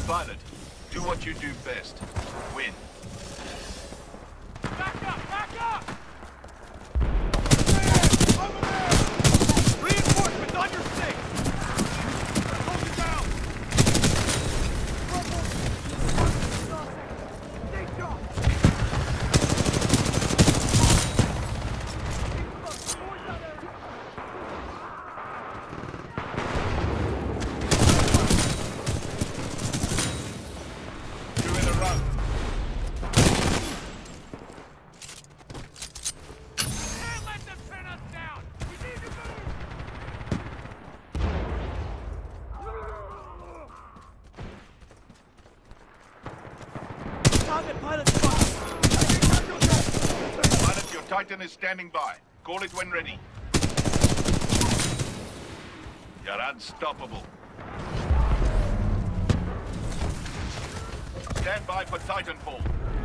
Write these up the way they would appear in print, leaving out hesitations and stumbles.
Pilot, do what you do best. Win. Back up! Back up! Over there! Reinforcements on your six! Hold it down! Take off! Two in a row. Can't let them pin us down! We need to move! Target pilot spot! Pilot, your Titan is standing by. Call it when ready. You're unstoppable. Stand by for Titanfall.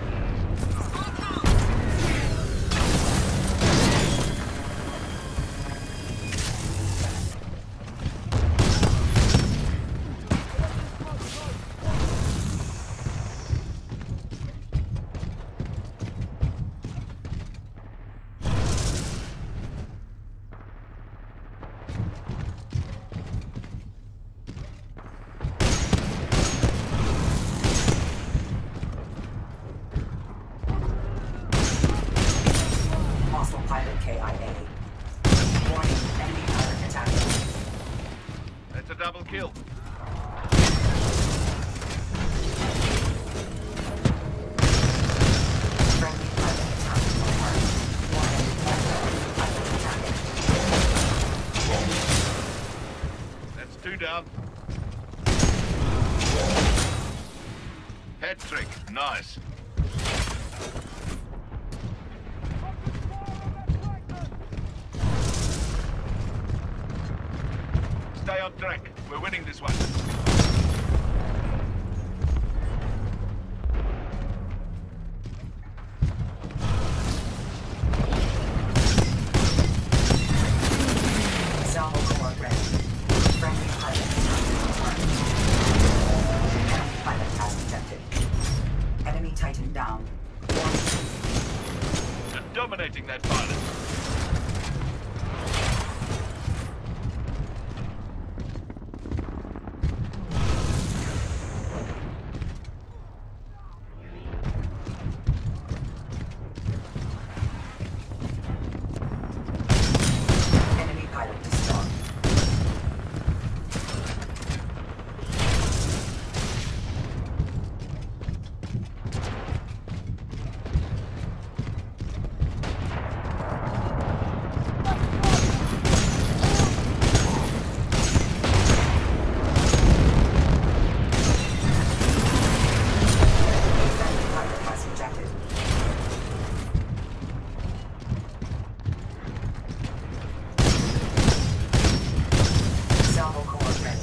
Hostile pilot KIA. Warning, enemy pilot attacking. That's a double kill. Friendly pilot attacking on target. Warning, enemy pilot attacking. That's two down. Head trick. Nice. Stay on track. We're winning this one. Salvo core ready. Friendly pilot attacking on target. Enemy pilot has detected. Enemy Titan down. Warning. You're dominating that pilot. Enemy pilot destroyed. Friendly pilot has ejected. Salvo core ready.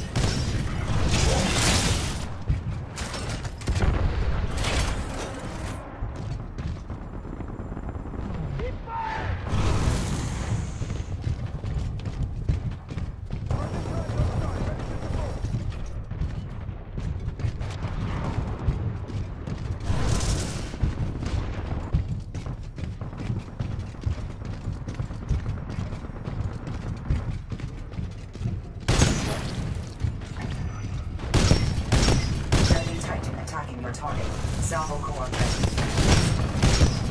Enemy Titan attacking your target. Salvo core ready.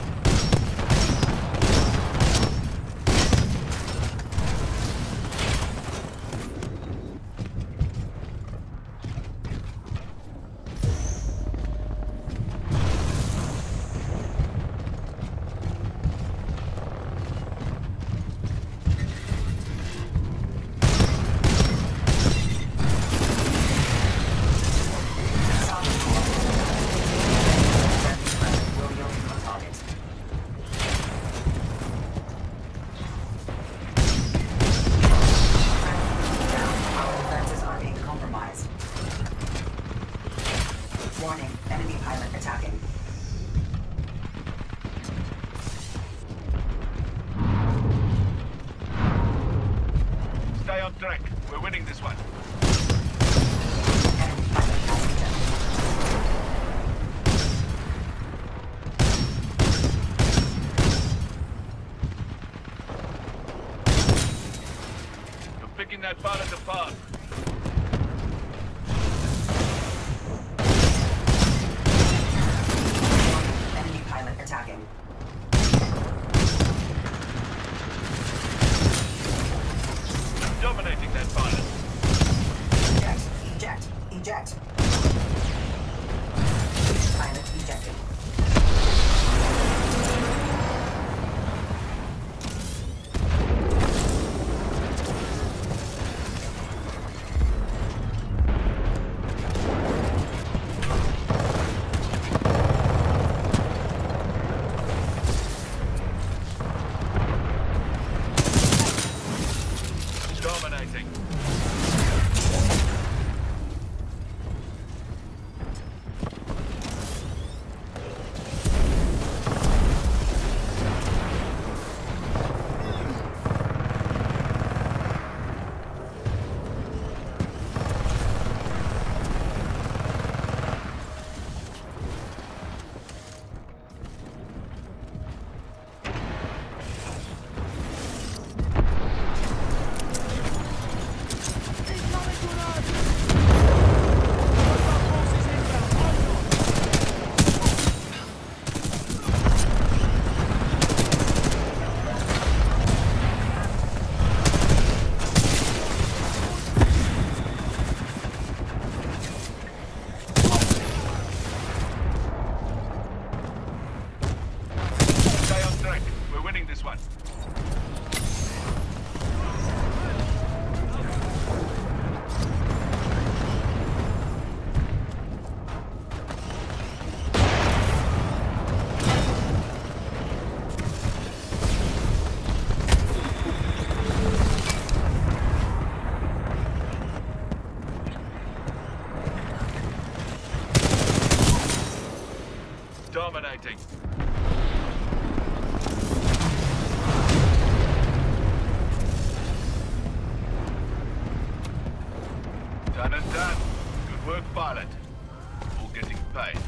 Salvo core ready. Friendly pilot will yield to the target. Friendly down. Our defenses are being compromised. Warning, enemy pilot attacking. Stay on track. We're winning this one. Enemy pilot has ejected. picking that pilot apart. Enemy pilot attacking. Dominating that pilot. Eject. Eject. Pilot ejected. Dominating. Stay on track. We're winning this one. Dominating. Done and done. Good work, pilot. All getting paid.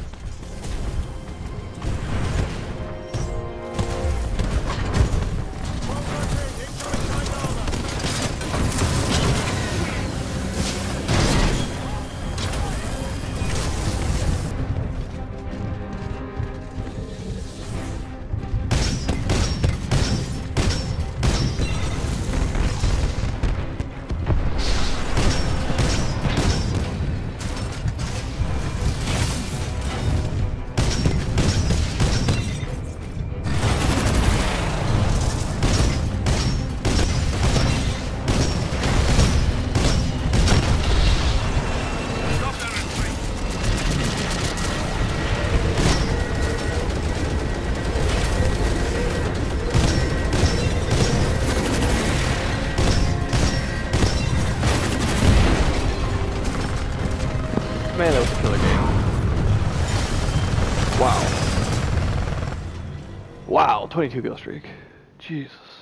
Man, that was a killer game. Wow. Wow, 22 kill streak. Jesus.